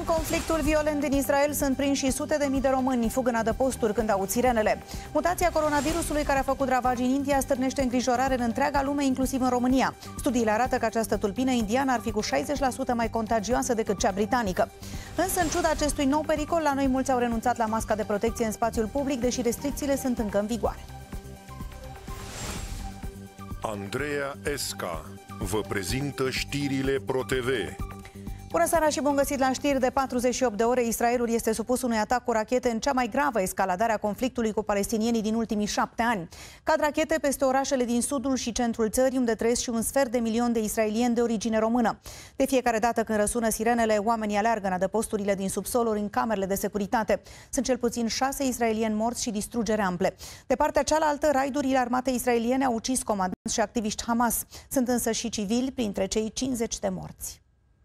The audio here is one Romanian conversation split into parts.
În conflictul violent din Israel sunt prinși sute de mii de români, fug în adăposturi când aud sirenele. Mutația coronavirusului care a făcut ravagii în India stârnește îngrijorare în întreaga lume, inclusiv în România. Studiile arată că această tulpină indiană ar fi cu 60% mai contagioasă decât cea britanică. Însă, în ciuda acestui nou pericol, la noi mulți au renunțat la masca de protecție în spațiul public, deși restricțiile sunt încă în vigoare. Andreea Esca vă prezintă știrile ProTV. Bună seara și bun găsit la știri. De 48 de ore, Israelul este supus unui atac cu rachete în cea mai gravă escaladare a conflictului cu palestinienii din ultimii 7 ani. Cad rachete peste orașele din sudul și centrul țării, unde trăiesc și 1,5 milion de israelieni de origine română. De fiecare dată când răsună sirenele, oamenii aleargă în adăposturile din subsoluri, în camerele de securitate. Sunt cel puțin 6 israelieni morți și distrugere ample. De partea cealaltă, raidurile armatei israeliene au ucis comandanți și activiști Hamas. Sunt însă și civili printre cei 50 de morți.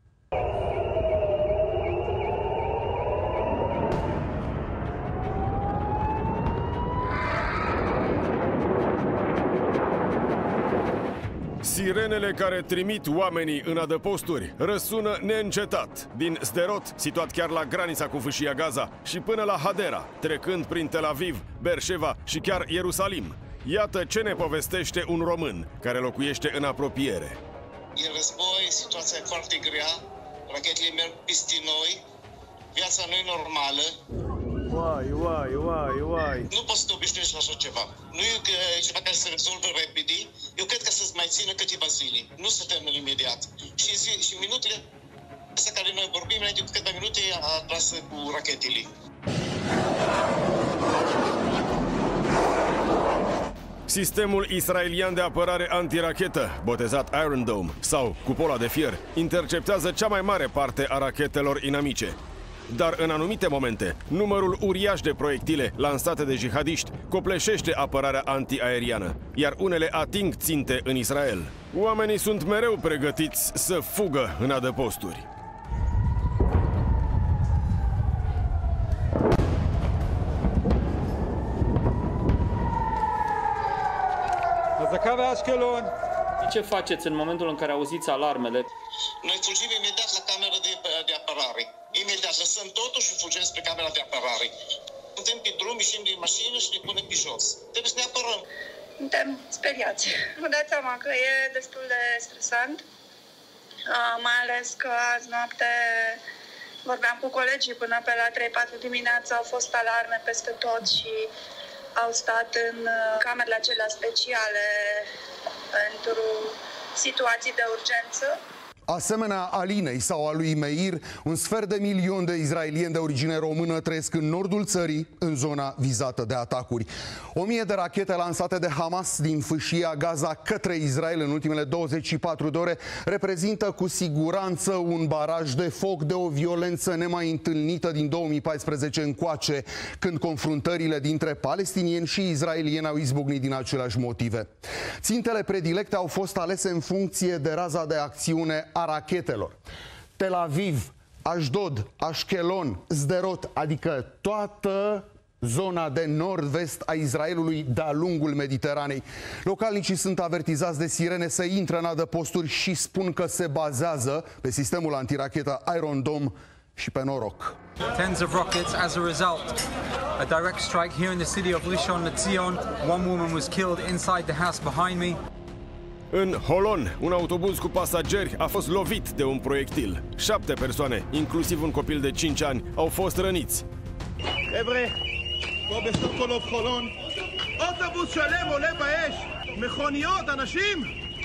Sirenele care trimit oamenii în adăposturi răsună neîncetat, din Sderot, situat chiar la granița cu fâșia Gaza, și până la Hadera, trecând prin Tel Aviv, Beersheva și chiar Ierusalim. Iată ce ne povestește un român care locuiește în apropiere. E război, situația e foarte grea, rachetele merg peste noi, viața nu e normală. Uai. Nu poți să te obișnuiești la așa ceva. Nu e ceva care se rezolvă repede. Eu cred că să-ți mai țină câteva zile. Nu se termină imediat. Și minutele astea care noi vorbim, înainte de câteva minute, a tras cu rachetele. Sistemul israelian de apărare antirachetă, botezat Iron Dome sau cupola de fier, interceptează cea mai mare parte a rachetelor inamice. Dar în anumite momente, numărul uriaș de proiectile lansate de jihadiști copleșește apărarea antiaeriană, iar unele ating ținte în Israel. Oamenii sunt mereu pregătiți să fugă în adăposturi. Ce faceți în momentul în care auziți alarmele? Noi fugim imediat la camera de apărare. Imediat lăsăm totul și fugim spre camera de apărare. Suntem pe drum, ieșim din mașină și ne punem pe jos. Trebuie să ne apărăm. Suntem speriați. Vă dați seama că e destul de stresant, mai ales că azi noapte vorbeam cu colegii până pe la 3-4 dimineața, au fost alarme peste tot și au stat în camerele acelea speciale pentru situații de urgență. Asemenea Alinei sau a lui Meir, 1,5 milion de israelieni de origine română trăiesc în nordul țării, în zona vizată de atacuri. 1000 de rachete lansate de Hamas din fâșia Gaza către Israel în ultimele 24 de ore reprezintă cu siguranță un baraj de foc de o violență nemai întâlnită din 2014 încoace, când confruntările dintre palestinieni și israelieni au izbucnit din aceleași motive. Țintele predilecte au fost alese în funcție de raza de acțiune a rachetelor. Tel Aviv, Ashdod, Ashkelon, Sderot, adică toată zona de nord-vest a Israelului de-a lungul Mediteranei. Localnicii sunt avertizați de sirene să intre în adăposturi și spun că se bazează pe sistemul antirachetă Iron Dome și pe noroc. Tens of rockets as a result. A direct strike here in the city of Rishon LeZion. One woman was killed inside the house behind me. În Holon, un autobuz cu pasageri a fost lovit de un proiectil. 7 persoane, inclusiv un copil de 5 ani, au fost răniți. אוטובוס שלם עולה באש, מכוניות, אנשים.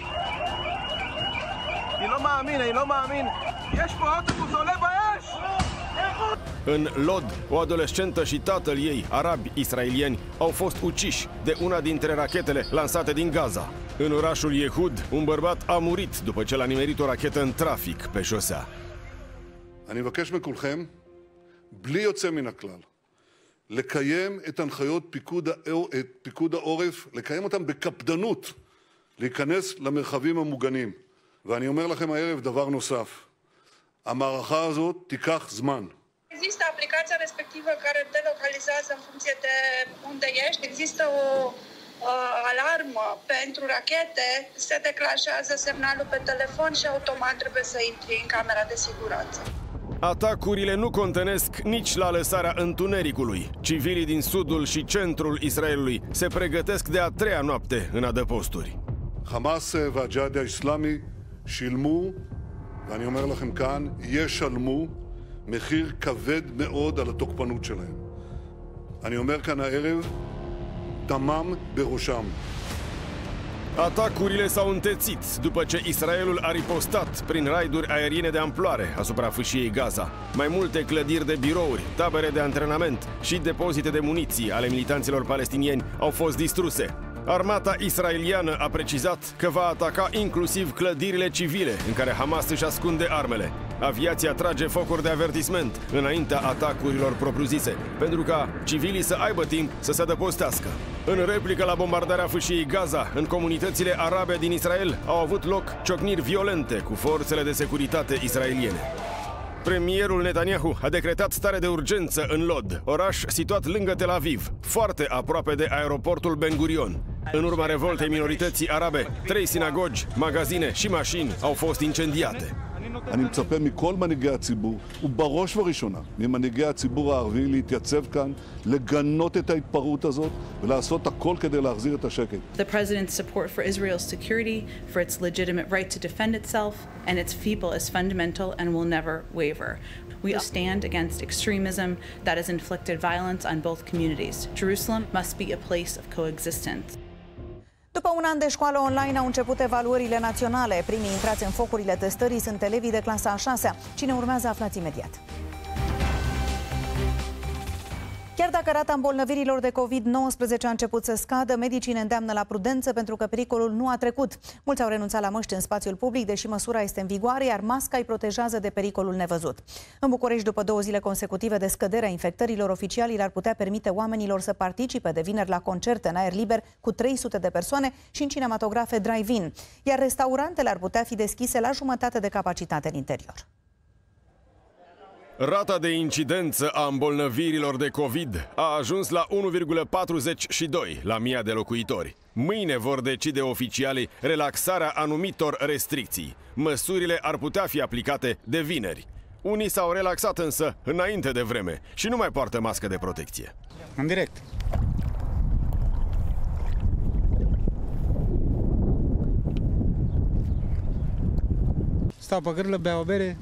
אני לא מאמין. יש פה אוטובוס עולה באש. În Lod, o adolescentă și tatăl ei, arabi israelieni, au fost uciși de una dintre rachetele lansate din Gaza. În orașul Yehud, un bărbat a murit după ce l-a nimerit o rachetă în trafic pe șosea. אני מבקש מכולכם, בלי יוצא מן הכלל, לקיים את הנחיות פיקוד העורף, לקיים אותם בקפדנות, להיכנס למרחבים המוגנים. ואני אומר לכם הערב דבר נוסף, המערכה הזאת תיקח זמן. Există aplicația respectivă care te localizează în funcție de unde ești. Există o alarmă pentru rachete, se declanșează semnalul pe telefon și automat trebuie să intri în camera de siguranță. Atacurile nu contenesc nici la lăsarea întunericului. Civilii din sudul și centrul Israelului se pregătesc de a treia noapte în adăposturi. חמאס והג'יהאד האסלאמי שילמו, ואני אומר לכם כאן, ישלמו מחיר כבד מאוד על התוקפנות שלהם. אני אומר כאן הערב, דמם בראשם. Atacurile s-au întețit după ce Israelul a ripostat prin raiduri aeriene de amploare asupra fâșiei Gaza. Mai multe clădiri de birouri, tabere de antrenament și depozite de muniții ale militanților palestinieni au fost distruse. Armata israeliană a precizat că va ataca inclusiv clădirile civile în care Hamas își ascunde armele. Aviația trage focuri de avertisment înaintea atacurilor propriu-zise, pentru ca civilii să aibă timp să se adăpostească. În replică la bombardarea fâșiei Gaza, în comunitățile arabe din Israel au avut loc ciocniri violente cu forțele de securitate israeliene. Premierul Netanyahu a decretat stare de urgență în Lod, oraș situat lângă Tel Aviv, foarte aproape de aeroportul Ben Gurion. În urma revoltei minorității arabe, 3 sinagogi, magazine și mașini au fost incendiate. אני מצפה מכל מנהיגי הציבור, ובראש ובראשונה ממנהיגי הציבור הערבי, להתייצב כאן, לגנות את ההתפרעות הזאת ולעשות הכל כדי להחזיר את השקט. The president's support for Israel's security, for its legitimate right to defend itself and its people is fundamental and will never waver. We stand against extremism that has inflicted violence on both communities. Jerusalem must be a place of coexistence. După un an de școală online au început evaluările naționale. Primii intrați în focurile testării sunt elevii de clasa a 6-a. Cine urmează aflați imediat. Chiar dacă rata îmbolnăvirilor de COVID-19 a început să scadă, medicii ne îndeamnă la prudență pentru că pericolul nu a trecut. Mulți au renunțat la măști în spațiul public, deși măsura este în vigoare, iar masca îi protejează de pericolul nevăzut. În București, după 2 zile consecutive de scăderea infectărilor, oficialii ar putea permite oamenilor să participe de vineri la concerte în aer liber cu 300 de persoane și în cinematografe drive-in, iar restaurantele ar putea fi deschise la jumătate de capacitate în interior. Rata de incidență a îmbolnăvirilor de COVID a ajuns la 1,42 la 1000 de locuitori. Mâine vor decide oficialii relaxarea anumitor restricții. Măsurile ar putea fi aplicate de vineri. Unii s-au relaxat însă înainte de vreme și nu mai poartă mască de protecție. În direct. Stau pe gârlă, beau o bere,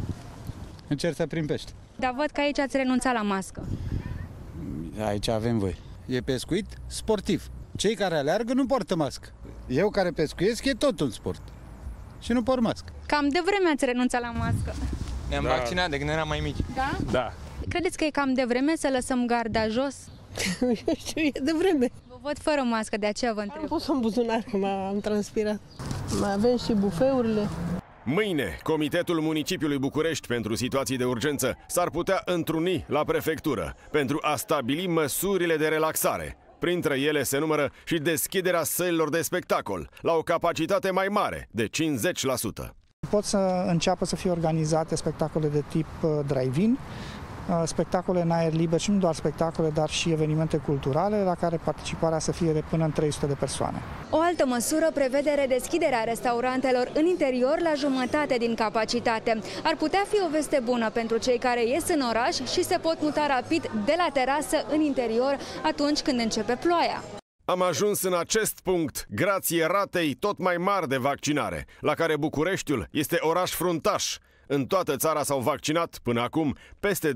încerc să prind pește. Dar văd că aici ați renunțat la mască. Aici avem voie. E pescuit sportiv. Cei care aleargă nu poartă mască. Eu care pescuiesc e tot un sport. Și nu port mască. Cam de vreme ați renunțat la mască. Ne-am vaccinat de când eram mai mici. Da? Da. Credeți că e cam de vreme să lăsăm garda jos? Eu știu, e de vreme. Vă văd fără mască, de aceea vă întreb. Am pus în buzunar, că am transpirat. Mai avem și bufeurile. Mâine, Comitetul Municipiului București pentru situații de urgență s-ar putea întruni la prefectură pentru a stabili măsurile de relaxare. Printre ele se numără și deschiderea sălilor de spectacol la o capacitate mai mare, de 50%. Pot să înceapă să fie organizate spectacole de tip drive-in, spectacole în aer liber și nu doar spectacole, dar și evenimente culturale la care participarea să fie de până în 300 de persoane. O altă măsură prevede redeschiderea restaurantelor în interior la jumătate din capacitate. Ar putea fi o veste bună pentru cei care ies în oraș și se pot muta rapid de la terasă în interior atunci când începe ploaia. Am ajuns în acest punct grație ratei tot mai mari de vaccinare, la care Bucureștiul este oraș fruntaș. În toată țara s-au vaccinat până acum peste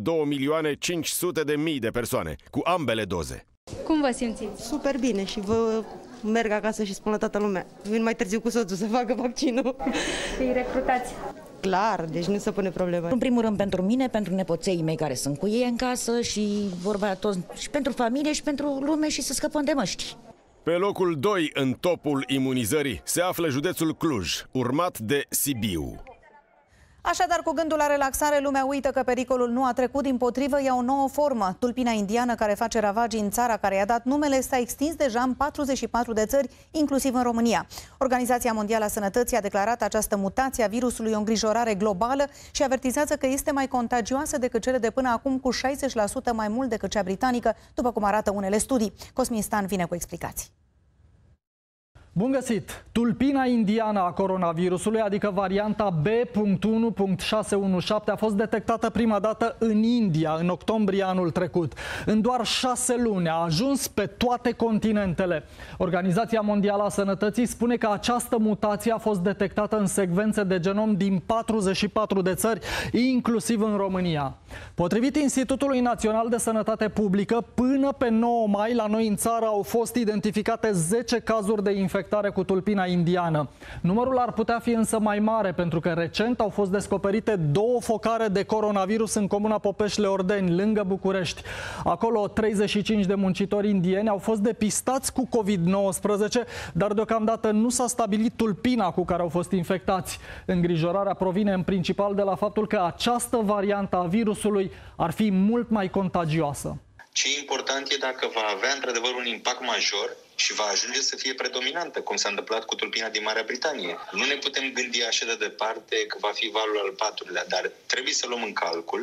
2.500.000 de persoane, cu ambele doze. Cum vă simțiți? Super bine și vă merg acasă și spun la toată lumea. Vin mai târziu cu soțul să facă vaccinul. Îi recrutați? Clar, deci nu se pune problema. În primul rând pentru mine, pentru nepoței mei care sunt cu ei în casă și vorba aia toți, și pentru familie și pentru lume și să scăpăm de măști. Pe locul 2 în topul imunizării se află județul Cluj, urmat de Sibiu. Așadar, cu gândul la relaxare, lumea uită că pericolul nu a trecut, dimpotrivă ia o nouă formă. Tulpina indiană care face ravagii în țara care i-a dat numele s-a extins deja în 44 de țări, inclusiv în România. Organizația Mondială a Sănătății a declarat această mutație a virusului o îngrijorare globală și avertizează că este mai contagioasă decât cele de până acum, cu 60% mai mult decât cea britanică, după cum arată unele studii. Cosmin Stan vine cu explicații. Bun găsit! Tulpina indiană a coronavirusului, adică varianta B.1.617, a fost detectată prima dată în India, în octombrie anul trecut. În doar 6 luni a ajuns pe toate continentele. Organizația Mondială a Sănătății spune că această mutație a fost detectată în secvențe de genom din 44 de țări, inclusiv în România. Potrivit Institutului Național de Sănătate Publică, până pe 9 mai la noi în țară au fost identificate 10 cazuri de infectare cu tulpina indiană. Numărul ar putea fi însă mai mare, pentru că recent au fost descoperite 2 focare de coronavirus în comuna Popeșle-Ordeni, lângă București. Acolo 35 de muncitori indieni au fost depistați cu COVID-19, dar deocamdată nu s-a stabilit tulpina cu care au fost infectați. Îngrijorarea provine în principal de la faptul că această variantă a virusului ar fi mult mai contagioasă. Ce important e dacă va avea într-adevăr un impact major și va ajunge să fie predominantă, cum s-a întâmplat cu tulpina din Marea Britanie. Nu ne putem gândi așa de departe că va fi valul al 4-lea, dar trebuie să luăm în calcul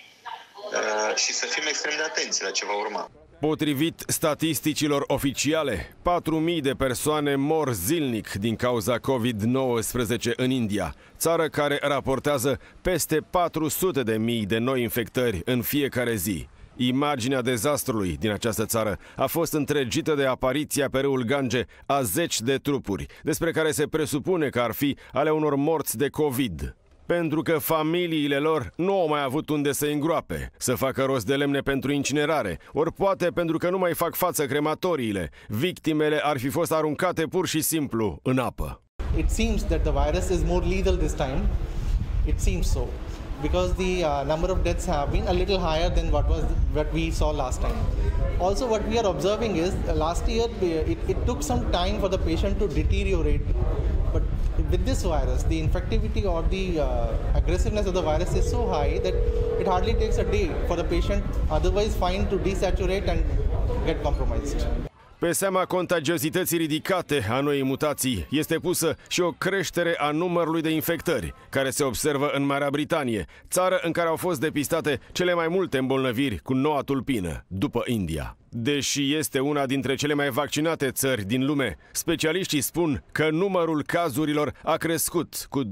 și să fim extrem de atenți la ce va urma. Potrivit statisticilor oficiale, 4.000 de persoane mor zilnic din cauza COVID-19 în India, țară care raportează peste 400.000 de noi infectări în fiecare zi. Imaginea dezastrului din această țară a fost întregită de apariția pe râul Gange a 10 de trupuri, despre care se presupune că ar fi ale unor morți de COVID. Pentru că familiile lor nu au mai avut unde să îngroape, să facă rost de lemne pentru incinerare, ori poate pentru că nu mai fac față crematoriile, victimele ar fi fost aruncate pur și simplu în apă. It seems that the virus is more lethal this time. It seems so. Because the number of deaths have been a little higher than what we saw last time. Also, what we are observing is last year it took some time for the patient to deteriorate, but with this virus, the infectivity or the aggressiveness of the virus is so high that it hardly takes a day for the patient otherwise fine to desaturate and get compromised. Pe seama contagiozității ridicate a noii mutații este pusă și o creștere a numărului de infectări, care se observă în Marea Britanie, țară în care au fost depistate cele mai multe îmbolnăviri cu noua tulpină, după India. Deși este una dintre cele mai vaccinate țări din lume, specialiștii spun că numărul cazurilor a crescut cu 12%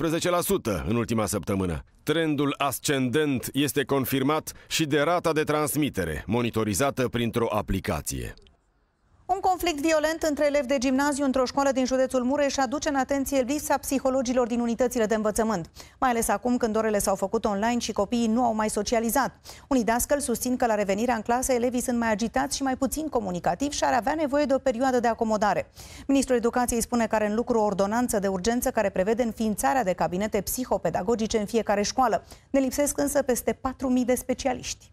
în ultima săptămână. Trendul ascendent este confirmat și de rata de transmitere, monitorizată printr-o aplicație. Un conflict violent între elevi de gimnaziu într-o școală din județul Mureș aduce în atenție lipsa psihologilor din unitățile de învățământ, mai ales acum când orele s-au făcut online și copiii nu au mai socializat. Unii dascăli susțin că la revenirea în clasă elevii sunt mai agitați și mai puțin comunicativi și ar avea nevoie de o perioadă de acomodare. Ministrul Educației spune că are în lucru o ordonanță de urgență care prevede înființarea de cabinete psihopedagogice în fiecare școală. Ne lipsesc însă peste 4.000 de specialiști.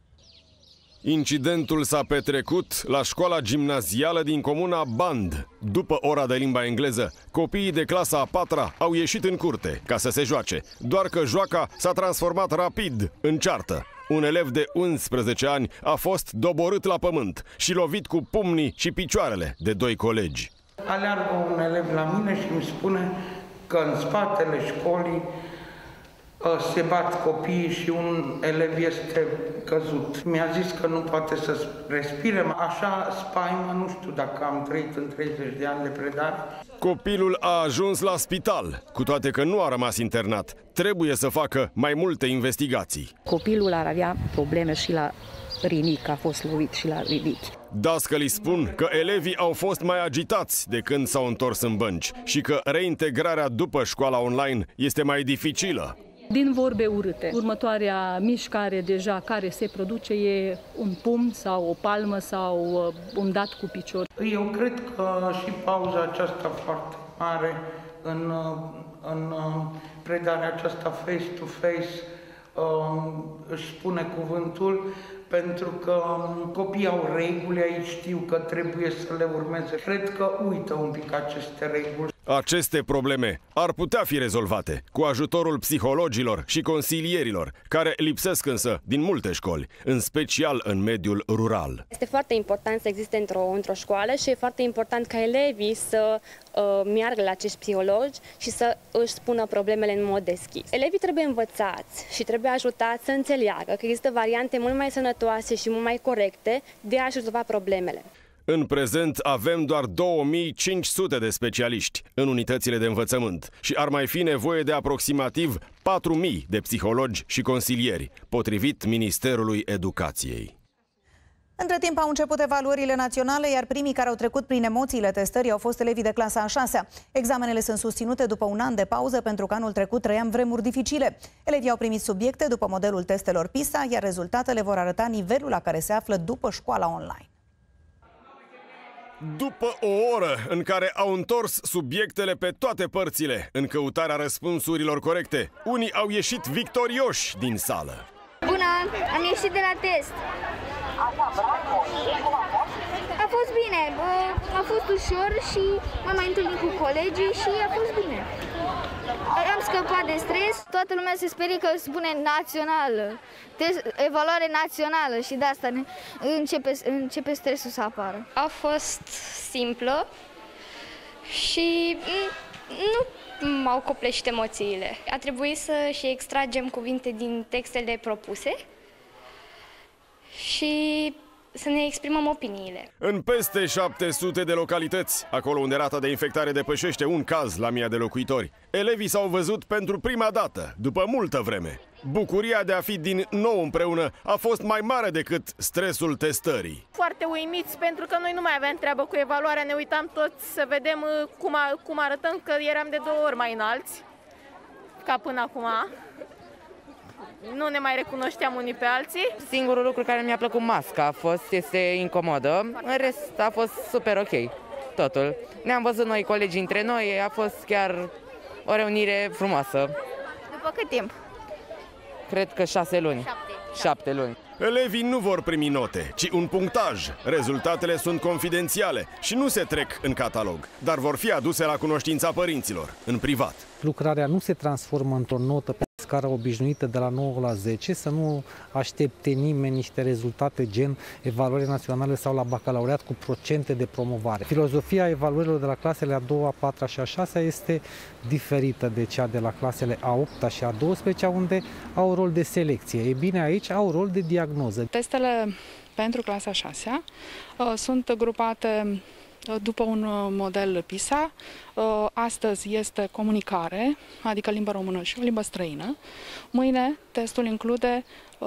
Incidentul s-a petrecut la școala gimnazială din comuna Band. După ora de limba engleză, copiii de clasa a 4-a au ieșit în curte ca să se joace, doar că joaca s-a transformat rapid în ceartă. Un elev de 11 ani a fost doborât la pământ și lovit cu pumnii și picioarele de 2 colegi. Aleargă un elev la mine și îmi spune că în spatele școlii se bat copiii și un elev este căzut. Mi-a zis că nu poate să respire. Așa spaimă, nu știu dacă am trăit în 30 de ani de predare. Copilul a ajuns la spital, cu toate că nu a rămas internat. Trebuie să facă mai multe investigații. Copilul ar avea probleme și la rinic, a fost lovit și la rinic. Dascălii spun că elevii au fost mai agitați de când s-au întors în bănci și că reintegrarea după școala online este mai dificilă. Din vorbe urâte. Următoarea mișcare deja care se produce e un pumn sau o palmă sau un dat cu picior. Eu cred că și pauza aceasta foarte mare în predarea aceasta face-to-face își spune cuvântul, pentru că copiii au reguli aici, știu că trebuie să le urmeze. Cred că uită un pic aceste reguli. Aceste probleme ar putea fi rezolvate cu ajutorul psihologilor și consilierilor, care lipsesc însă din multe școli, în special în mediul rural. Este foarte important să existe într-o școală și e foarte important ca elevii să meargă la acești psihologi și să își spună problemele în mod deschis. Elevii trebuie învățați și trebuie ajutați să înțeleagă că există variante mult mai sănătoase și mult mai corecte de a-și rezolva problemele. În prezent avem doar 2500 de specialiști în unitățile de învățământ și ar mai fi nevoie de aproximativ 4000 de psihologi și consilieri, potrivit Ministerului Educației. Între timp au început evaluările naționale, iar primii care au trecut prin emoțiile testării au fost elevii de clasa a 6-a. Examenele sunt susținute după un an de pauză pentru că anul trecut trăiam vremuri dificile. Elevii au primit subiecte după modelul testelor PISA, iar rezultatele vor arăta nivelul la care se află după școala online. După o oră în care au întors subiectele pe toate părțile în căutarea răspunsurilor corecte, unii au ieșit victorioși din sală. Bună, am ieșit de la test. A fost bine, a fost ușor și m-am mai întâlnit cu colegii și a fost bine. Am scăpat de stres, toată lumea se sperie că spune națională, evaluare națională și de asta începe stresul să apară. A fost simplă și nu m-au copleșit emoțiile. A trebuit să și extragem cuvinte din textele propuse și să ne exprimăm opiniile. În peste 700 de localități, acolo unde rata de infectare depășește un caz la 1000 de locuitori, elevii s-au văzut pentru prima dată, după multă vreme. Bucuria de a fi din nou împreună a fost mai mare decât stresul testării. Foarte uimiți, pentru că noi nu mai aveam treabă cu evaluarea, ne uitam toți să vedem cum arătăm, că eram de 2 ori mai înalți ca până acum. Nu ne mai recunoșteam unii pe alții. Singurul lucru care mi-a plăcut masca este incomodă. În rest a fost super ok, totul. Ne-am văzut noi colegi între noi, a fost chiar o reunire frumoasă. După cât timp? Cred că 6 luni. 7 luni. Elevii nu vor primi note, ci un punctaj. Rezultatele sunt confidențiale și nu se trec în catalog, dar vor fi aduse la cunoștința părinților, în privat. Lucrarea nu se transformă într-o notă pe scara obișnuită de la 9 la 10, să nu aștepte nimeni niște rezultate gen evaluare naționale sau la bacalaureat cu procente de promovare. Filozofia evaluărilor de la clasele a 2-a, 4-a și a 6-a este diferită de cea de la clasele a 8-a și a 12-a, unde au rol de selecție. E bine, aici au rol de diagnoză. Testele pentru clasa 6-a sunt grupate după un model PISA. Astăzi este comunicare, adică limba română și o limbă străină. Mâine testul include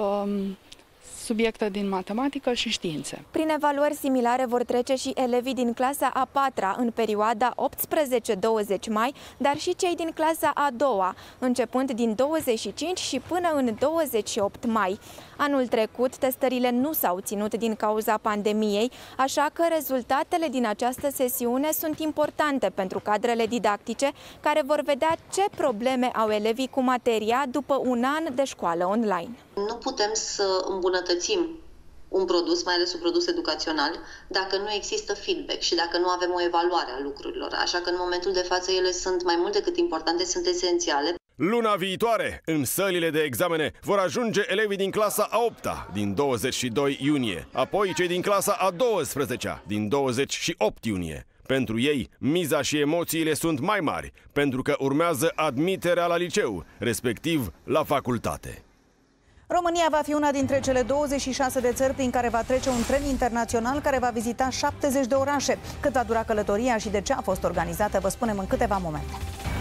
subiecte din matematică și științe. Prin evaluări similare vor trece și elevii din clasa a 4-a în perioada 18-20 mai, dar și cei din clasa a 2-a, începând din 25 și până în 28 mai. Anul trecut, testările nu s-au ținut din cauza pandemiei, așa că rezultatele din această sesiune sunt importante pentru cadrele didactice, care vor vedea ce probleme au elevii cu materia după un an de școală online. Nu putem să îmbunătățim un produs, mai ales un produs educațional, dacă nu există feedback și dacă nu avem o evaluare a lucrurilor. Așa că în momentul de față ele sunt mai mult decât importante, sunt esențiale. Luna viitoare, în sălile de examene, vor ajunge elevii din clasa a 8-a din 22 iunie, apoi cei din clasa a 12-a din 28 iunie. Pentru ei, miza și emoțiile sunt mai mari, pentru că urmează admiterea la liceu, respectiv la facultate. România va fi una dintre cele 26 de țări prin care va trece un tren internațional care va vizita 70 de orașe. Cât va dura călătoria și de ce a fost organizată, vă spunem în câteva momente.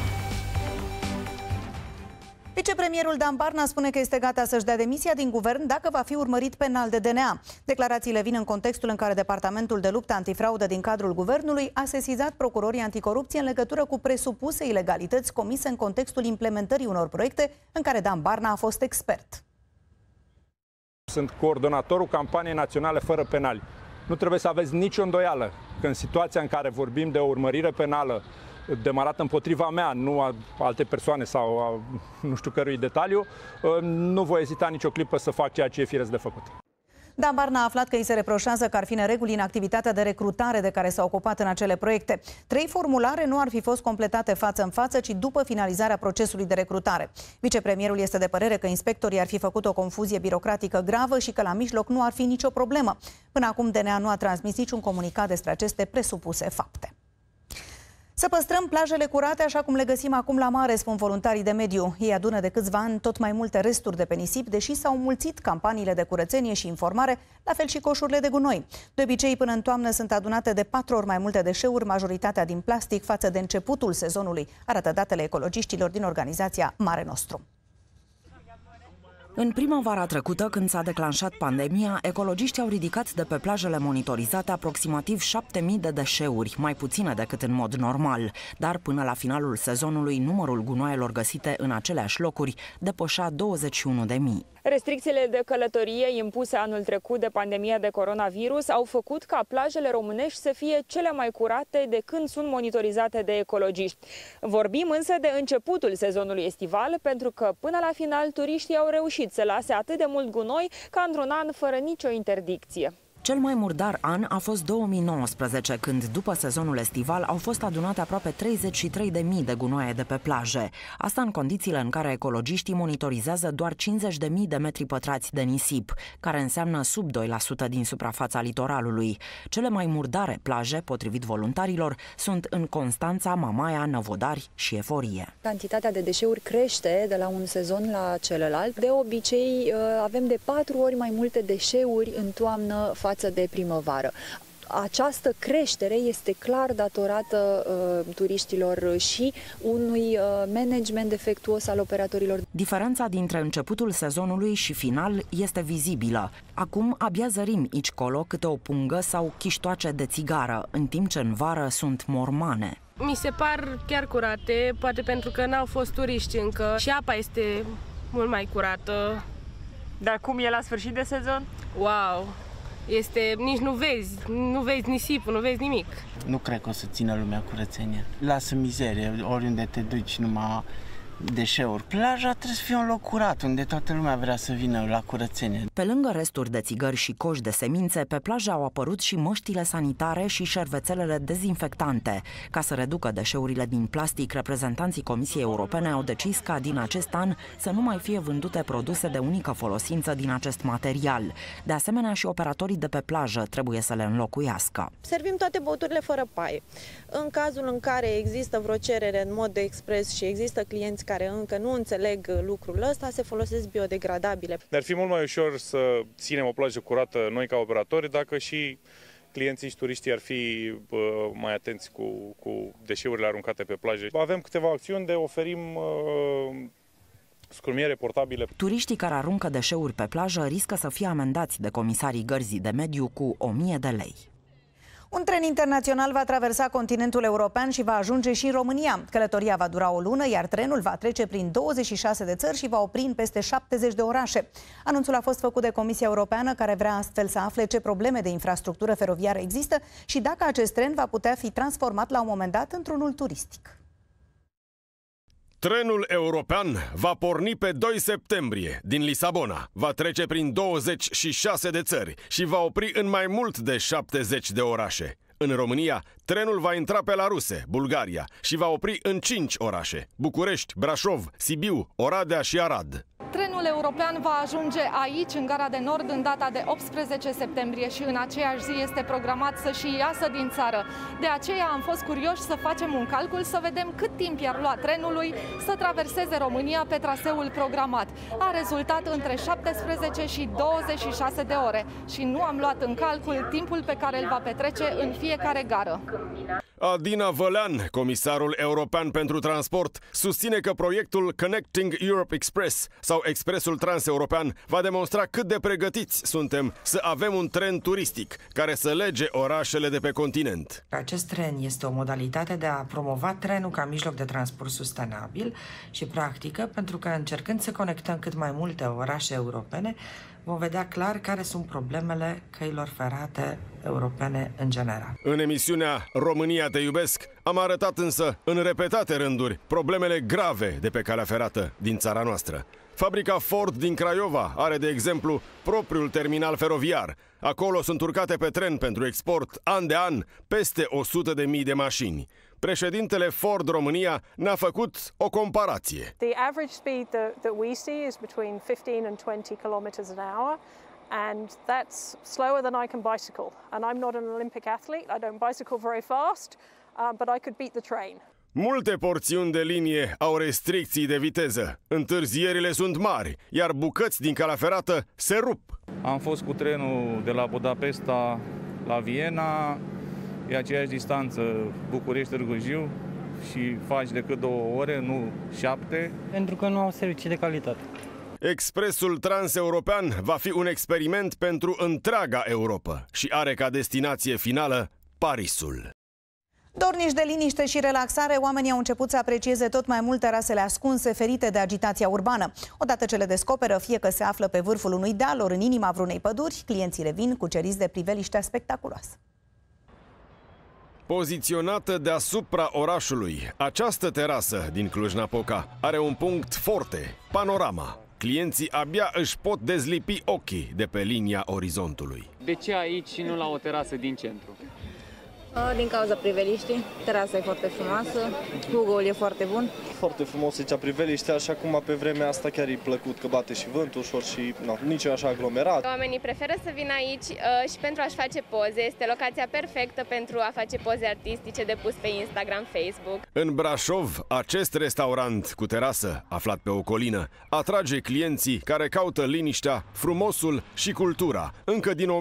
Vicepremierul Dan Barna spune că este gata să-și dea demisia din guvern dacă va fi urmărit penal de DNA. Declarațiile vin în contextul în care Departamentul de Luptă Antifraudă din cadrul guvernului a sesizat procurorii anticorupție în legătură cu presupuse ilegalități comise în contextul implementării unor proiecte în care Dan Barna a fost expert. Sunt coordonatorul campaniei naționale fără penali. Nu trebuie să aveți nicio îndoială că în situația în care vorbim de o urmărire penală demarată împotriva mea, nu a alte persoane sau a nu știu cărui detaliu, nu voi ezita nicio clipă să fac ceea ce e firesc de făcut. Dan Barna a aflat că îi se reproșează că ar fi nereguli în activitatea de recrutare de care s-a ocupat în acele proiecte. 3 formulare nu ar fi fost completate față în față, ci după finalizarea procesului de recrutare. Vicepremierul este de părere că inspectorii ar fi făcut o confuzie birocratică gravă și că la mijloc nu ar fi nicio problemă. Până acum DNA nu a transmis niciun comunicat despre aceste presupuse fapte. Să păstrăm plajele curate așa cum le găsim acum la mare, spun voluntarii de mediu. Ei adună de câțiva ani tot mai multe resturi de pe nisip, deși s-au mulțit campaniile de curățenie și informare, la fel și coșurile de gunoi. De obicei, până în toamnă sunt adunate de 4 ori mai multe deșeuri, majoritatea din plastic, față de începutul sezonului, arată datele ecologiștilor din organizația Mare Nostrum. În primăvara trecută, când s-a declanșat pandemia, ecologiștii au ridicat de pe plajele monitorizate aproximativ 7000 de deșeuri, mai puține decât în mod normal. Dar până la finalul sezonului, numărul gunoaielor găsite în aceleași locuri depășea 21.000. Restricțiile de călătorie impuse anul trecut de pandemia de coronavirus au făcut ca plajele românești să fie cele mai curate de când sunt monitorizate de ecologiști. Vorbim însă de începutul sezonului estival, pentru că până la final turiștii au reușit să lase atât de mult gunoi ca într-un an fără nicio interdicție. Cel mai murdar an a fost 2019, când, după sezonul estival, au fost adunate aproape 33.000 de gunoaie de pe plaje. Asta în condițiile în care ecologiștii monitorizează doar 50.000 de metri pătrați de nisip, care înseamnă sub 2% din suprafața litoralului. Cele mai murdare plaje, potrivit voluntarilor, sunt în Constanța, Mamaia, Năvodari și Eforie. Cantitatea de deșeuri crește de la un sezon la celălalt. De obicei avem de 4 ori mai multe deșeuri în toamnă față de primăvară. Această creștere este clar datorată turiștilor și unui management defectuos al operatorilor. Diferența dintre începutul sezonului și final este vizibilă. Acum abia zărim aici-colo câte o pungă sau chiștoace de țigară, în timp ce în vară sunt mormane. Mi se par chiar curate, poate pentru că n-au fost turiști încă și apa este mult mai curată. Dar cum e la sfârșit de sezon? Wow! Nici nu vezi nisipul, nu vezi nimic. Nu cred că o să țină lumea curățenie. Lasă mizerie, oriunde te duci numai deșeuri. Plaja trebuie să fie un loc curat, unde toată lumea vrea să vină la curățenie. Pe lângă resturi de țigări și coși de semințe, pe plajă au apărut și măștile sanitare și șervețelele dezinfectante. Ca să reducă deșeurile din plastic, reprezentanții Comisiei Europene au decis ca din acest an să nu mai fie vândute produse de unică folosință din acest material. De asemenea, și operatorii de pe plajă trebuie să le înlocuiască. Servim toate băuturile fără paie. În cazul în care există vreo cerere în mod expres și există clienți care încă nu înțeleg lucrul ăsta, se folosesc biodegradabile. Ne-ar fi mult mai ușor să ținem o plajă curată noi ca operatori dacă și clienții și turiștii ar fi mai atenți cu deșeurile aruncate pe plajă. Avem câteva acțiuni de oferim scrumiere portabile. Turiștii care aruncă deșeuri pe plajă riscă să fie amendați de comisarii gărzii de mediu cu 1000 de lei. Un tren internațional va traversa continentul european și va ajunge și în România. Călătoria va dura o lună, iar trenul va trece prin 26 de țări și va opri în peste 70 de orașe. Anunțul a fost făcut de Comisia Europeană, care vrea astfel să afle ce probleme de infrastructură feroviară există și dacă acest tren va putea fi transformat la un moment dat într-unul turistic. Trenul european va porni pe 2 septembrie din Lisabona, va trece prin 26 de țări și va opri în mai mult de 70 de orașe. În România, trenul va intra pe la Ruse, Bulgaria, și va opri în 5 orașe: București, Brașov, Sibiu, Oradea și Arad. Trenul european va ajunge aici, în Gara de Nord, în data de 18 septembrie și în aceeași zi este programat să și iasă din țară. De aceea am fost curioși să facem un calcul, să vedem cât timp i-ar lua trenului să traverseze România pe traseul programat. A rezultat între 17 și 26 de ore și nu am luat în calcul timpul pe care îl va petrece în fiecare gară. Adina Vălean, comisarul european pentru transport, susține că proiectul Connecting Europe Express sau Expresul Transeuropean va demonstra cât de pregătiți suntem să avem un tren turistic care să lege orașele de pe continent. Acest tren este o modalitate de a promova trenul ca mijloc de transport sustenabil și practică, pentru că încercând să conectăm cât mai multe orașe europene, vom vedea clar care sunt problemele căilor ferate europene în general. În emisiunea România te iubesc am arătat însă în repetate rânduri problemele grave de pe calea ferată din țara noastră. Fabrica Ford din Craiova are, de exemplu, propriul terminal feroviar. Acolo sunt urcate pe tren pentru export an de an peste 100.000 de mașini. Președintele Ford România ne-a făcut o comparație. The average speed that we see is between 15 and 20 kilometers an hour. and that's slower than I can bicycle. And I'm not an Olympic athlete, I don't bicycle very fast, but I could beat the train. Multe porțiuni de linie au restricții de viteză. Întârzierile sunt mari, iar bucăți din calea ferată se rup. Am fost cu trenul de la Budapesta la Viena, e aceeași distanță București-Târgu Jiu și faci decât 2 ore, nu 7. Pentru că nu au servicii de calitate. Expresul transeuropean va fi un experiment pentru întreaga Europa și are ca destinație finală Parisul. Dorniși de liniște și relaxare, oamenii au început să aprecieze tot mai mult terasele ascunse, ferite de agitația urbană. Odată ce le descoperă, fie că se află pe vârful unui deal ori în inima vreunei păduri, clienții revin cuceriți de priveliștea spectaculoasă. Poziționată deasupra orașului, această terasă din Cluj-Napoca are un punct forte, panorama. Clienții abia își pot dezlipi ochii de pe linia orizontului. De ce aici și nu la o terasă din centru? Din cauza priveliștii. Terasa e foarte frumoasă, Google e foarte bun. Foarte frumos aici priveliștea, așa cum pe vremea asta chiar e plăcut, că bate și vântul ușor și nici așa aglomerat. Oamenii preferă să vină aici și pentru a-și face poze. Este locația perfectă pentru a face poze artistice de pus pe Instagram, Facebook. În Brașov, acest restaurant cu terasă, aflat pe o colină, atrage clienții care caută liniștea, frumosul și cultura, încă din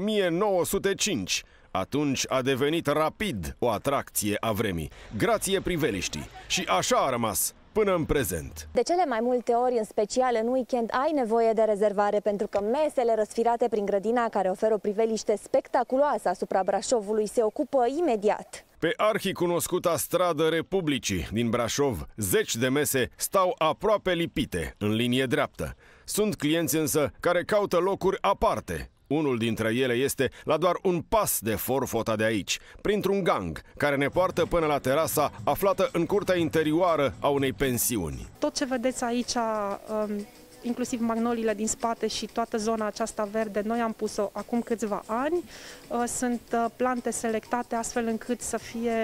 1905. Atunci a devenit rapid o atracție a vremii, grație priveliștii, și așa a rămas până în prezent. De cele mai multe ori, în special în weekend, ai nevoie de rezervare pentru că mesele răsfirate prin grădina, care oferă o priveliște spectaculoasă asupra Brașovului, se ocupă imediat. Pe arhicunoscuta stradă Republicii din Brașov, zeci de mese stau aproape lipite, în linie dreaptă. Sunt clienți însă care caută locuri aparte. Unul dintre ele este la doar un pas de Forfota de aici, printr-un gang care ne poartă până la terasa aflată în curtea interioară a unei pensiuni. Tot ce vedeți aici, inclusiv magnoliile din spate și toată zona aceasta verde, noi am pus-o acum câțiva ani. Sunt plante selectate astfel încât să fie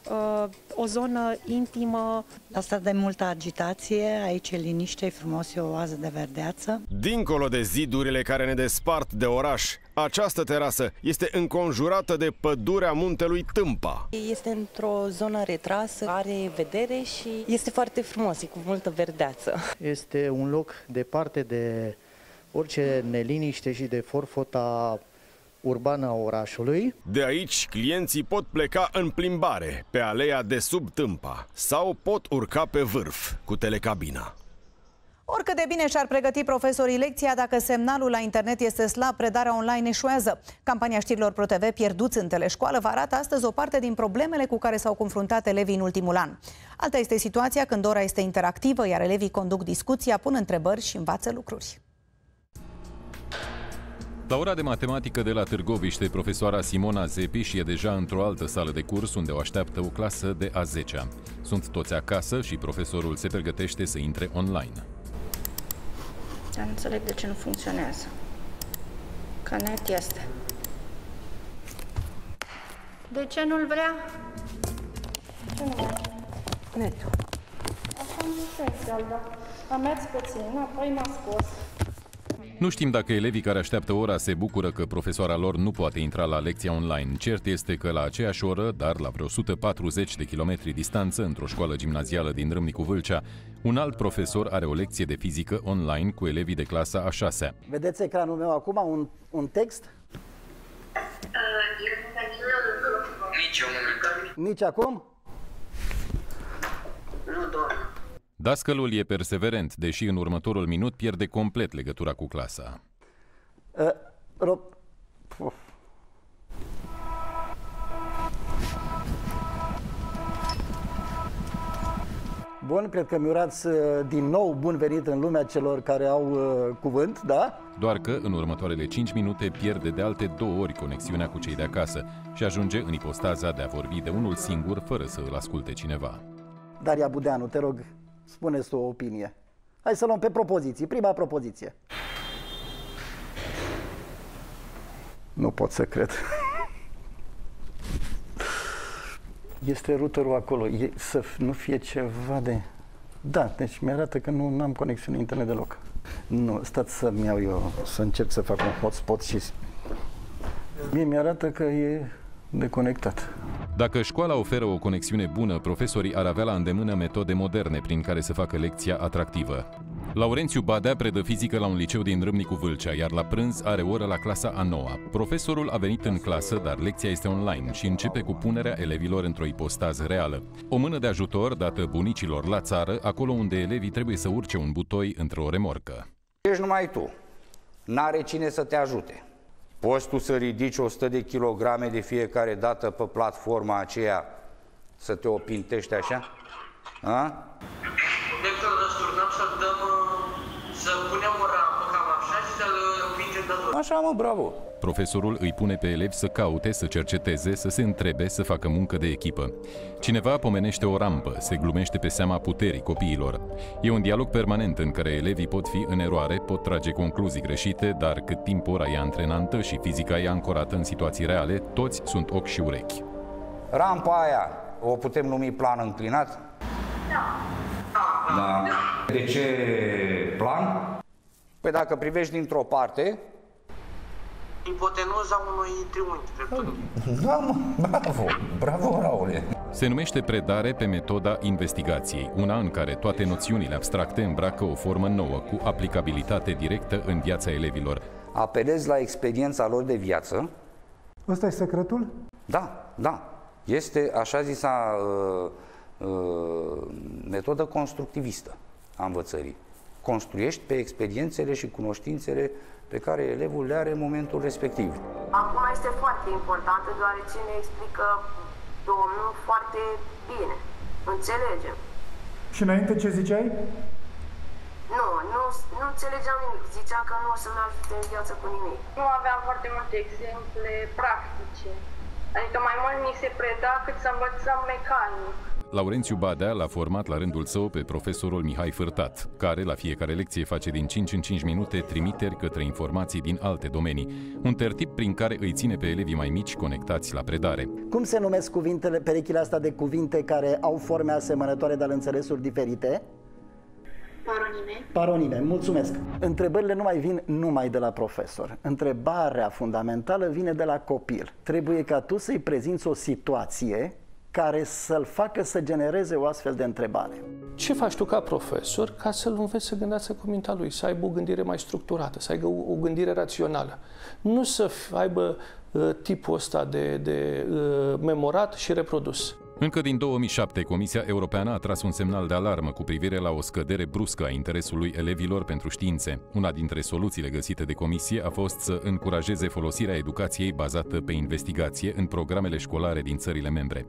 o zonă intimă. Asta de multă agitație, aici e liniște, e frumos, e o oază de verdeață. Dincolo de zidurile care ne despart de oraș, această terasă este înconjurată de pădurea muntelui Tâmpa. Este într-o zonă retrasă, are vedere și este foarte frumos, e cu multă verdeață. Este un loc departe de orice neliniște și de forfota urbană a orașului. De aici, clienții pot pleca în plimbare pe aleea de sub Tâmpa sau pot urca pe vârf cu telecabina. Oricât de bine și-ar pregăti profesorii lecția, dacă semnalul la internet este slab, predarea online eșuează. Campania știrilor ProTV, pierduți în teleșcoală, vă arată astăzi o parte din problemele cu care s-au confruntat elevii în ultimul an. Alta este situația când ora este interactivă, iar elevii conduc discuția, pun întrebări și învață lucruri. La ora de matematică de la Târgoviște, profesoara Simona Zepiș e deja într-o altă sală de curs unde o așteaptă o clasă de a 10-a. Sunt toți acasă și profesorul se pregătește să intre online. Dar nu înțeleg de ce nu funcționează. Că net este. De ce nu-l vrea? Ce nu vrea? Netul. Așa nu știu esențial, dar a mers puțin, apoi m-a scos. Nu știm dacă elevii care așteaptă ora se bucură că profesoara lor nu poate intra la lecția online. Cert este că la aceeași oră, dar la vreo 140 de kilometri distanță, într-o școală gimnazială din Râmnicu Vâlcea, un alt profesor are o lecție de fizică online cu elevii de clasa a 6-a. Vedeți ecranul meu acum, un text? Nici acum? Nu, doar. Dascălul e perseverent, deși în următorul minut pierde complet legătura cu clasa. Bun, cred că mi-urați din nou bun venit în lumea celor care au cuvânt, da? Doar că în următoarele 5 minute pierde de alte 2 ori conexiunea cu cei de acasă și ajunge în ipostaza de a vorbi de unul singur fără să îl asculte cineva. Daria Budeanu, te rog, spune-ți o opinie. Hai să luăm pe propoziții. Prima propoziție. Nu pot să cred. Este routerul acolo. Să nu fie ceva de... Da, deci mi-arată că nu am conexiune internet deloc. Nu, stați să-mi iau eu, să încerc să fac un hotspot și mie mi-arată că e deconectat. Dacă școala oferă o conexiune bună, profesorii ar avea la îndemână metode moderne prin care să facă lecția atractivă. Laurențiu Badea predă fizică la un liceu din Râmnicu Vâlcea, iar la prânz are oră la clasa a 9-a. Profesorul a venit în clasă, dar lecția este online și începe cu punerea elevilor într-o ipostază reală. O mână de ajutor dată bunicilor la țară, acolo unde elevii trebuie să urce un butoi într-o remorcă. Ești numai tu. N-are cine să te ajute. Poți tu să ridici 100 de kilograme de fiecare dată pe platforma aceea să te opintești așa? A? Putem să-l răsturnăm, să-l dăm, să punem o rampă cam așa și să-l împingem de tot. Așa, mă, bravo! Profesorul îi pune pe elevi să caute, să cerceteze, să se întrebe, să facă muncă de echipă. Cineva pomenește o rampă, se glumește pe seama puterii copiilor. E un dialog permanent în care elevii pot fi în eroare, pot trage concluzii greșite, dar cât timp ora e antrenantă și fizica e ancorată în situații reale, toți sunt ochi și urechi. Rampa aia o putem numi plan înclinat? Da. De ce plan? Păi dacă privești dintr-o parte... Ipotenuza unui triunghi dreptunghi. Da, mă, bravo, bravo, Raule. Se numește predare pe metoda investigației, una în care toate noțiunile abstracte îmbracă o formă nouă, cu aplicabilitate directă în viața elevilor. Apelezi la experiența lor de viață. Ăsta e secretul? Da, da. Este așa zisa metodă constructivistă a învățării. Construiești pe experiențele și cunoștințele pe care elevul le are în momentul respectiv. Acum este foarte importantă, deoarece ne explică domnul foarte bine. Înțelegem. Și înainte ce ziceai? Nu înțelegeam nimic. Zicea că nu o să ne ajute în viață cu nimic. Nu aveam foarte multe exemple practice. Adică mai mult ni se preda cât să învățăm mecanic. Laurențiu Badea l-a format la rândul său pe profesorul Mihai Fârtat, care la fiecare lecție face din 5 în 5 minute trimiteri către informații din alte domenii, un tertip prin care îi ține pe elevii mai mici conectați la predare. Cum se numesc cuvintele, perechile astea de cuvinte care au forme asemănătoare, dar înțelesuri diferite? Paronime. Paronime, mulțumesc. Întrebările nu mai vin numai de la profesor. Întrebarea fundamentală vine de la copil. Trebuie ca tu să-i prezinți o situație care să-l facă să genereze o astfel de întrebare. Ce faci tu ca profesor ca să-l înveți să gândească cu mintea lui, să aibă o gândire mai structurată, să aibă o gândire rațională? Nu să aibă tipul ăsta de memorat și reprodus. Încă din 2007, Comisia Europeană a tras un semnal de alarmă cu privire la o scădere bruscă a interesului elevilor pentru științe. Una dintre soluțiile găsite de Comisie a fost să încurajeze folosirea educației bazată pe investigație în programele școlare din țările membre.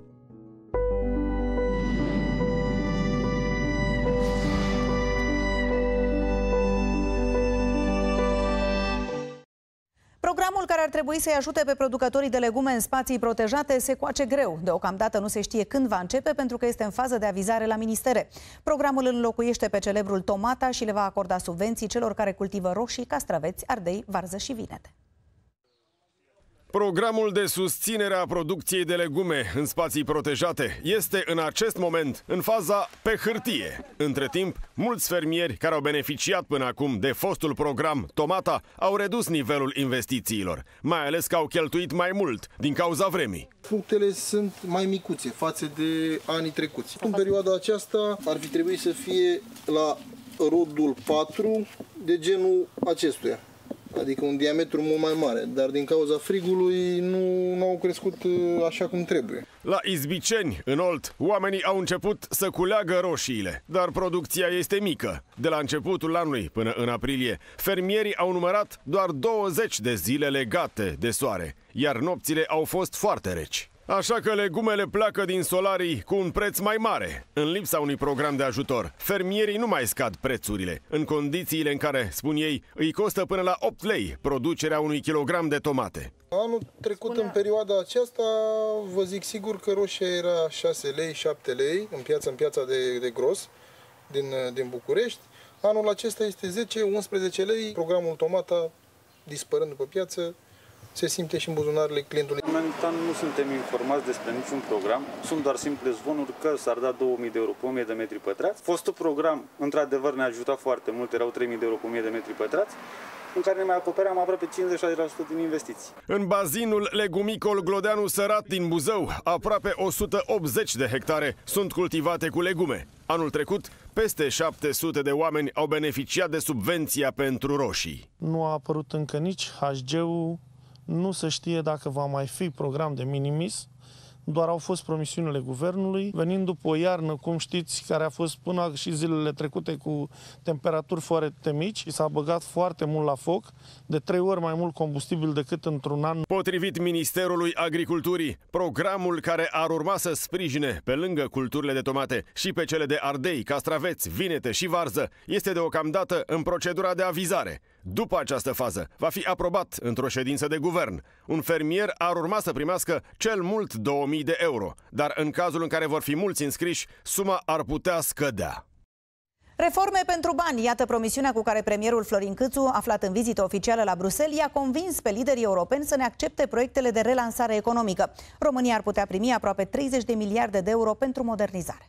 Programul care ar trebui să-i ajute pe producătorii de legume în spații protejate se coace greu. Deocamdată nu se știe când va începe pentru că este în fază de avizare la ministere. Programul înlocuiește pe celebrul Tomata și le va acorda subvenții celor care cultivă roșii, castraveți, ardei, varză și vinete. Programul de susținere a producției de legume în spații protejate este în acest moment în faza pe hârtie. Între timp, mulți fermieri care au beneficiat până acum de fostul program Tomata au redus nivelul investițiilor, mai ales că au cheltuit mai mult din cauza vremii. Fructele sunt mai micuțe față de anii trecuți. În perioada aceasta ar fi trebuit să fie la rodul 4 de genul acestuia. Adică un diametru mult mai mare, dar din cauza frigului nu au crescut așa cum trebuie. La Izbiceni, în Olt, oamenii au început să culeagă roșiile, dar producția este mică. De la începutul anului până în aprilie, fermierii au numărat doar 20 de zile legate de soare, iar nopțile au fost foarte reci. Așa că legumele pleacă din solarii cu un preț mai mare. În lipsa unui program de ajutor, fermierii nu mai scad prețurile, în condițiile în care, spun ei, îi costă până la 8 lei producerea unui kilogram de tomate. Anul trecut, în perioada aceasta, vă zic sigur că roșia era 6 lei, 7 lei în piața de gros din București. Anul acesta este 10-11 lei, programul Tomata dispărând pe piață, se simte și în buzunarele clientului. Momentan nu suntem informați despre niciun program, sunt doar simple zvonuri că s-ar da 2000 de euro pe 1000 de metri pătrați. Fostul program, într-adevăr, ne-a ajutat foarte mult, erau 3000 de euro pe 1000 de metri pătrați, în care ne mai acopeream aproape 50-60% din investiții. În bazinul legumicol Glodeanu Sărat din Buzău, aproape 180 de hectare sunt cultivate cu legume. Anul trecut, peste 700 de oameni au beneficiat de subvenția pentru roșii. Nu a apărut încă nici HG-ul, nu se știe dacă va mai fi program de minimis, doar au fost promisiunile guvernului, venind după o iarnă, cum știți, care a fost până și zilele trecute cu temperaturi foarte mici, s-a băgat foarte mult la foc, de 3 ori mai mult combustibil decât într-un an. Potrivit Ministerului Agriculturii, programul care ar urma să sprijine, pe lângă culturile de tomate, și pe cele de ardei, castraveți, vinete și varză, este deocamdată în procedura de avizare. După această fază, va fi aprobat într-o ședință de guvern. Un fermier ar urma să primească cel mult 2000 de euro, dar în cazul în care vor fi mulți înscriși, suma ar putea scădea. Reforme pentru bani, iată promisiunea cu care premierul Florin Câțu, aflat în vizită oficială la Bruxelles, i-a convins pe liderii europeni să ne accepte proiectele de relansare economică. România ar putea primi aproape 30 de miliarde de euro pentru modernizare.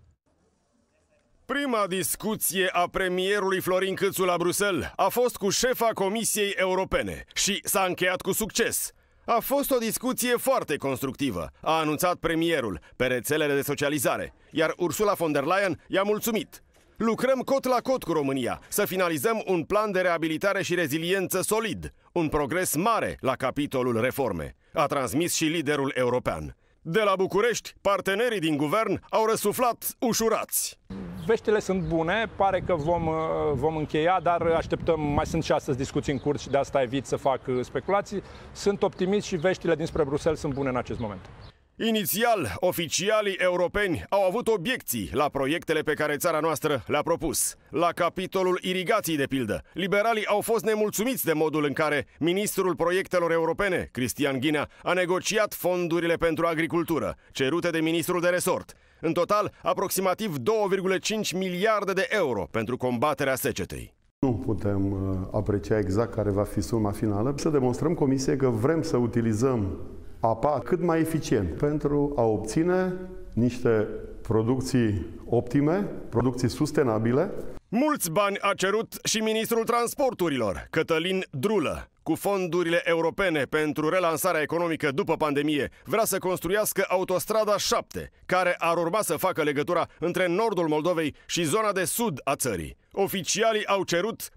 Prima discuție a premierului Florin Câțu la Bruxelles a fost cu șefa Comisiei Europene și s-a încheiat cu succes. A fost o discuție foarte constructivă, a anunțat premierul pe rețelele de socializare, iar Ursula von der Leyen i-a mulțumit. Lucrăm cot la cot cu România să finalizăm un plan de reabilitare și reziliență solid, un progres mare la capitolul reforme, a transmis și liderul european. De la București, partenerii din guvern au răsuflat ușurați. Veștile sunt bune, pare că vom încheia, dar așteptăm, mai sunt și astăzi discuții în curs și de asta evit să fac speculații. Sunt optimist și veștile dinspre Bruxelles sunt bune în acest moment. Inițial, oficialii europeni au avut obiecții la proiectele pe care țara noastră le-a propus. La capitolul irigației, de pildă, liberalii au fost nemulțumiți de modul în care ministrul proiectelor europene, Cristian Ghinea, a negociat fondurile pentru agricultură, cerute de ministrul de resort. În total, aproximativ 2,5 miliarde de euro pentru combaterea secetei. Nu putem aprecia exact care va fi suma finală. Să demonstrăm Comisiei că vrem să utilizăm apa cât mai eficient pentru a obține niște producții optime, producții sustenabile. Mulți bani a cerut și ministrul transporturilor, Cătălin Drulă. Cu fondurile europene pentru relansarea economică după pandemie, vrea să construiască autostrada 7, care ar urma să facă legătura între nordul Moldovei și zona de sud a țării. Oficialii au cerut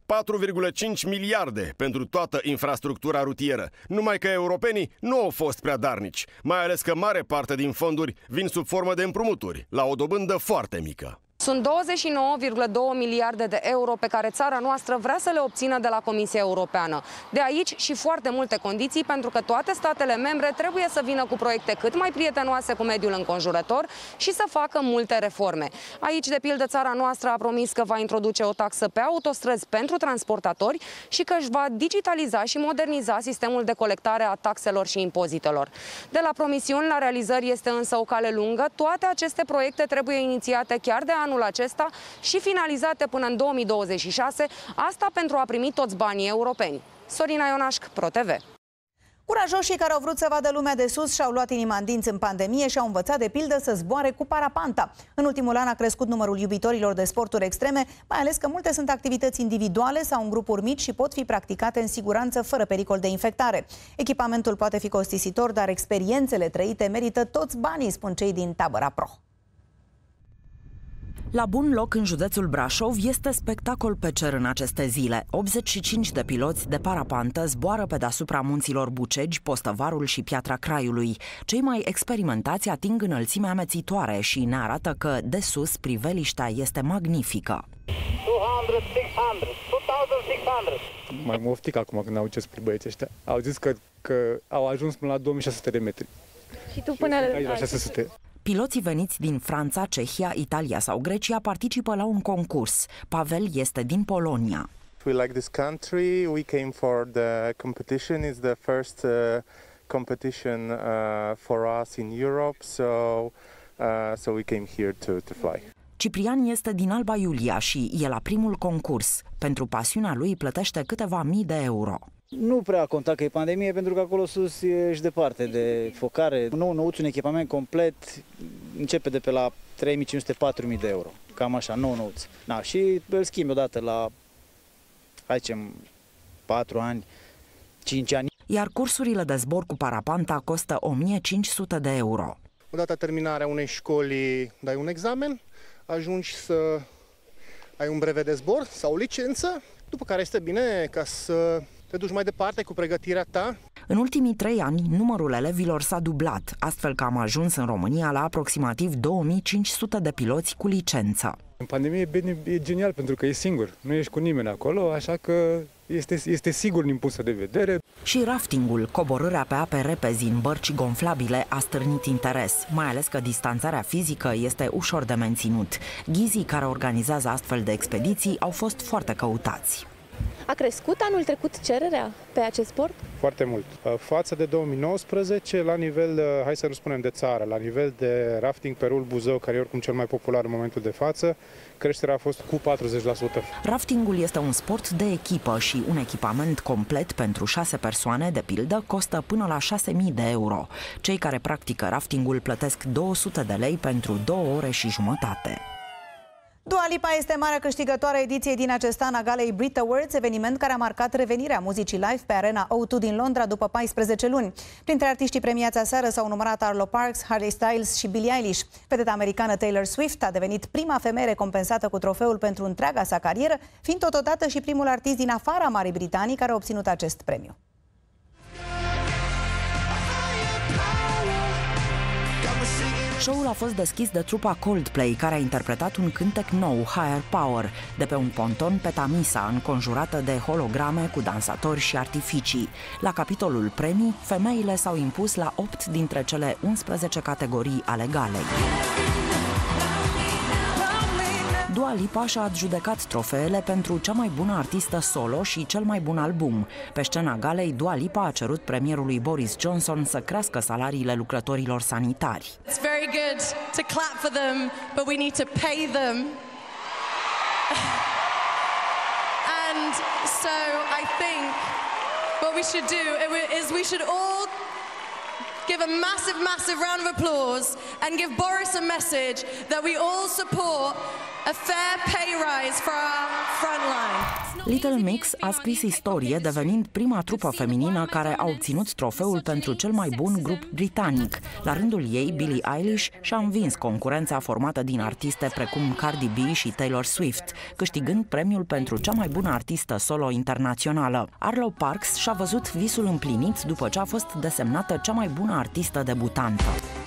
4,5 miliarde pentru toată infrastructura rutieră, numai că europenii nu au fost prea darnici, mai ales că mare parte din fonduri vin sub formă de împrumuturi, la o dobândă foarte mică. Sunt 29,2 miliarde de euro pe care țara noastră vrea să le obțină de la Comisia Europeană. De aici și foarte multe condiții, pentru că toate statele membre trebuie să vină cu proiecte cât mai prietenoase cu mediul înconjurător și să facă multe reforme. Aici, de pildă, țara noastră a promis că va introduce o taxă pe autostrăzi pentru transportatori și că își va digitaliza și moderniza sistemul de colectare a taxelor și impozitelor. De la promisiuni la realizări este însă o cale lungă. Toate aceste proiecte trebuie inițiate chiar de anul acesta și finalizate până în 2026, asta pentru a primi toți banii europeni. Sorina Ionașc, ProTV. Curajoșii care au vrut să vadă lumea de sus și-au luat inima în dinți în pandemie și au învățat, de pildă, să zboare cu parapanta. În ultimul an a crescut numărul iubitorilor de sporturi extreme, mai ales că multe sunt activități individuale sau în grupuri mici și pot fi practicate în siguranță, fără pericol de infectare. Echipamentul poate fi costisitor, dar experiențele trăite merită toți banii, spun cei din tabăra Pro. La Bun Loc, în județul Brașov, este spectacol pe cer în aceste zile. 85 de piloți de parapantă zboară pe deasupra munților Bucegi, Postăvarul și Piatra Craiului. Cei mai experimentați ating înălțime amețitoare și ne arată că, de sus, priveliștea este magnifică. 200, 600, 2600. Mai mă oftic acum când aud ce spui băieții ăștia. Au zis că au ajuns până la 2600 de metri. Și tu până la 600. Piloții veniți din Franța, Cehia, Italia sau Grecia participă la un concurs. Pavel este din Polonia. We like this country. We came for the competition. It's the first competition for us in Europe. So we came here to fly. Ciprian este din Alba Iulia și e la primul concurs. Pentru pasiunea lui plătește câteva mii de euro. Nu prea a contat că e pandemie, pentru că acolo sus ești departe de focare. Un nou năuț, un echipament complet, începe de pe la 3.500-4.000 de euro. Cam așa, nou năuț. Da, și îl schimbi odată la, hai zicem, 4 ani, 5 ani. Iar cursurile de zbor cu parapanta costă 1.500 de euro. Odată terminarea unei școli, dai un examen, ajungi să ai un brevet de zbor sau o licență, după care este bine ca să te duci mai departe cu pregătirea ta. În ultimii 3 ani, numărul elevilor s-a dublat, astfel că am ajuns în România la aproximativ 2500 de piloți cu licență. În pandemie e genial pentru că e singur, nu ești cu nimeni acolo, așa că este sigur din punctul de vedere. Și raftingul, coborârea pe ape repezi în bărci gonflabile, a stârnit interes, mai ales că distanțarea fizică este ușor de menținut. Ghizii care organizează astfel de expediții au fost foarte căutați. A crescut anul trecut cererea pe acest sport? Foarte mult. Față de 2019, la nivel, hai să nu spunem de țară, la nivel de rafting pe râul Buzău, care e oricum cel mai popular în momentul de față, creșterea a fost cu 40%. Raftingul este un sport de echipă și un echipament complet pentru 6 persoane, de pildă, costă până la 6.000 de euro. Cei care practică raftingul plătesc 200 de lei pentru 2 ore și jumătate. Dua Lipa este marea câștigătoare a ediției din acest an a galei Brit Awards, eveniment care a marcat revenirea muzicii live pe arena O2 din Londra după 14 luni. Printre artiștii premiați aseară s-au numărat Arlo Parks, Harry Styles și Billie Eilish. Vedeta americană Taylor Swift a devenit prima femeie recompensată cu trofeul pentru întreaga sa carieră, fiind totodată și primul artist din afara Marii Britanii care a obținut acest premiu. Show-ul a fost deschis de trupa Coldplay, care a interpretat un cântec nou, Higher Power, de pe un ponton pe Tamisa, înconjurată de holograme cu dansatori și artificii. La capitolul premii, femeile s-au impus la 8 dintre cele 11 categorii ale galei. Dua Lipa și-a adjudecat trofeele pentru cea mai bună artistă solo și cel mai bun album. Pe scena galei, Dua Lipa a cerut premierului Boris Johnson să crească salariile lucrătorilor sanitari. It's very good to clap for them, but we need to pay them. And so I think what we should do is we should all give a massive, massive round of applause and give Boris a message that we all support a fair pay rise for our frontline. Little Mix a scris istorie, devenind prima trupă feminină care a obținut trofeul pentru cel mai bun grup britanic. La rândul ei, Billie Eilish și-a învins concurența formată din artiste precum Cardi B și Taylor Swift, câștigând premiul pentru cea mai bună artistă solo internațională. Arlo Parks și-a văzut visul împlinit după ce a fost desemnată cea mai bună artistă debutantă.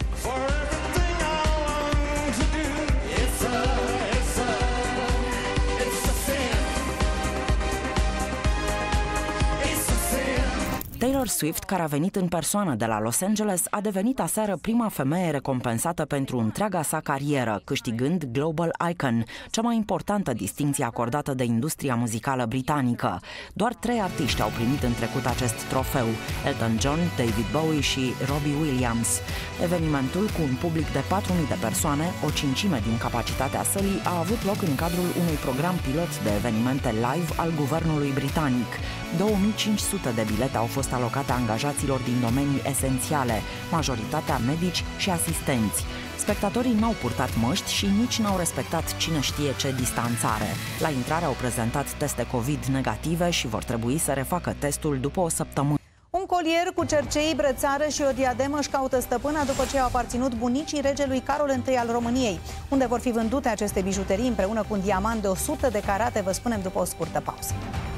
Taylor Swift, care a venit în persoană de la Los Angeles, a devenit aseară prima femeie recompensată pentru întreaga sa carieră, câștigând Global Icon, cea mai importantă distincție acordată de industria muzicală britanică. Doar 3 artiști au primit în trecut acest trofeu: Elton John, David Bowie și Robbie Williams. Evenimentul, cu un public de 4.000 de persoane, o cincime din capacitatea sălii, a avut loc în cadrul unui program pilot de evenimente live al guvernului britanic. 2500 de bilete au fost alocate angajaților din domenii esențiale, majoritatea medici și asistenți. Spectatorii n-au purtat măști și nici n-au respectat cine știe ce distanțare. La intrare au prezentat teste COVID negative și vor trebui să refacă testul după o săptămână. Un colier cu cercei, brățară și o diademă își caută stăpâna după ce au aparținut bunicii regelui Carol I al României. Unde vor fi vândute aceste bijuterii împreună cu un diamant de 100 de carate, vă spunem după o scurtă pauză.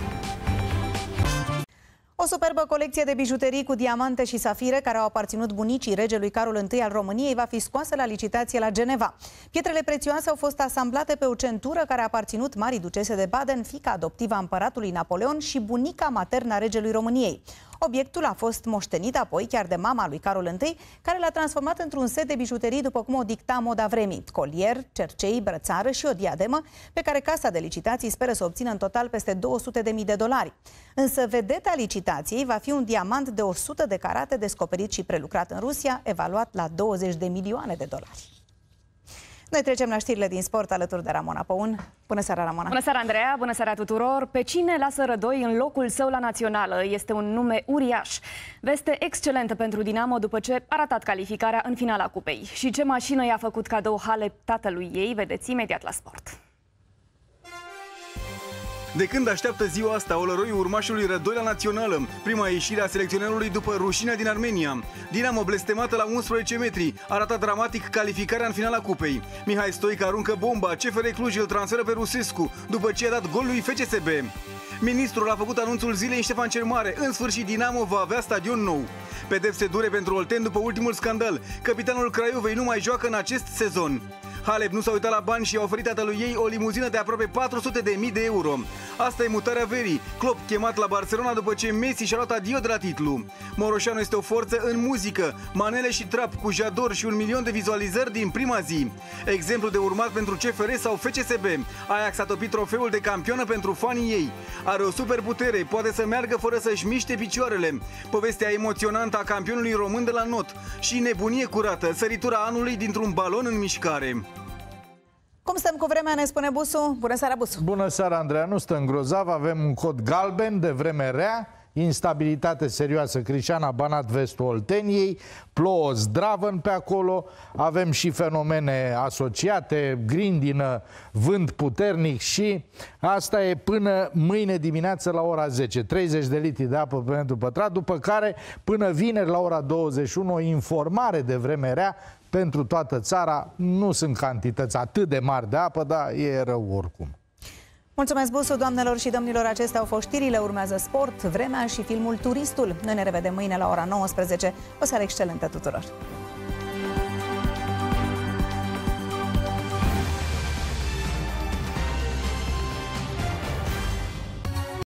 O superbă colecție de bijuterii cu diamante și safire care au aparținut bunicii regelui Carol I al României va fi scoasă la licitație la Geneva. Pietrele prețioase au fost asamblate pe o centură care a aparținut Marii Ducese de Baden, fiica adoptivă a împăratului Napoleon și bunica maternă a regelui României. Obiectul a fost moștenit apoi chiar de mama lui Carol I, care l-a transformat într-un set de bijuterii după cum o dicta moda vremii: colier, cercei, brățară și o diademă, pe care casa de licitații speră să obțină în total peste $200.000. Însă vedeta licitației va fi un diamant de 100 de carate descoperit și prelucrat în Rusia, evaluat la $20 de milioane. Noi trecem la știrile din sport alături de Ramona Păun. Bună seara, Ramona! Bună seara, Andreea! Bună seara tuturor! Pe cine lasă Rădoi în locul său la națională? Este un nume uriaș. Veste excelentă pentru Dinamo după ce a ratat calificarea în finala cupei. Și ce mașină i-a făcut cadou Halep tatălui ei, vedeți imediat la sport. De când așteaptă ziua asta olăroiul urmașului Rădoi la națională, prima ieșire a selecționerului după rușinea din Armenia. Dinamo blestemată la 11 metri, a ratat dramatic calificarea în finala cupei. Mihai Stoica aruncă bomba, CFR Cluj îl transferă pe Rusescu, după ce a dat gol lui FCSB. Ministrul a făcut anunțul zilei în Ștefan cel Mare, în sfârșit Dinamo va avea stadion nou. Pedepse dure pentru Olten după ultimul scandal, capitanul Craiovei nu mai joacă în acest sezon. Halep nu s-a uitat la bani și a oferit tatălui ei o limuzină de aproape 400.000 de euro. Asta e mutarea verii. Klopp chemat la Barcelona după ce Messi și-a luat adio de la titlu. Moroșanu este o forță în muzică, manele și trap cu Jador și 1 milion de vizualizări din prima zi. Exemplu de urmat pentru CFR sau FCSB. Ajax a topit trofeul de campionă pentru fanii ei. Are o superputere, poate să meargă fără să-și miște picioarele. Povestea emoționantă a campionului român de la Not și nebunie curată, săritura anului dintr-un balon în mișcare. Cum stăm cu vremea, ne spune Busu? Bună seara, Busu! Bună seara, Andreea! Nu stăm grozav, avem un cod galben de vreme rea, instabilitate serioasă Crișana, Banat, vestul Olteniei, plouă zdravăn pe acolo, avem și fenomene asociate, grindină, vânt puternic și asta e până mâine dimineață la ora 10, 30 de litri de apă pe metru pătrat, după care până vineri la ora 21 o informare de vreme rea pentru toată țara. Nu sunt cantități atât de mari de apă, dar e rău oricum. Mulțumesc, Busu, doamnelor și domnilor, acestea au fost știrile, urmează sport, vremea și filmul Turistul. Noi ne revedem mâine la ora 19. O seară excelentă tuturor!